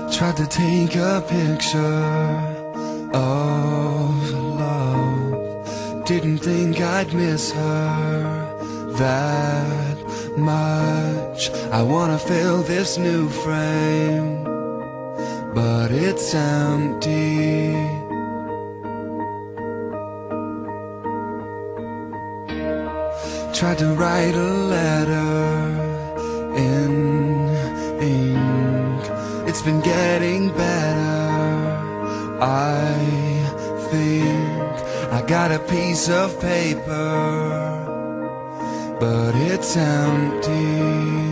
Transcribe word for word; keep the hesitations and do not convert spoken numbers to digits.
Tried to take a picture of love. Didn't think I'd miss her that much. I wanna fill this new frame, but it's empty. Tried to write a letter in ink. It's been getting better, I think. I got a piece of paper, but it's empty.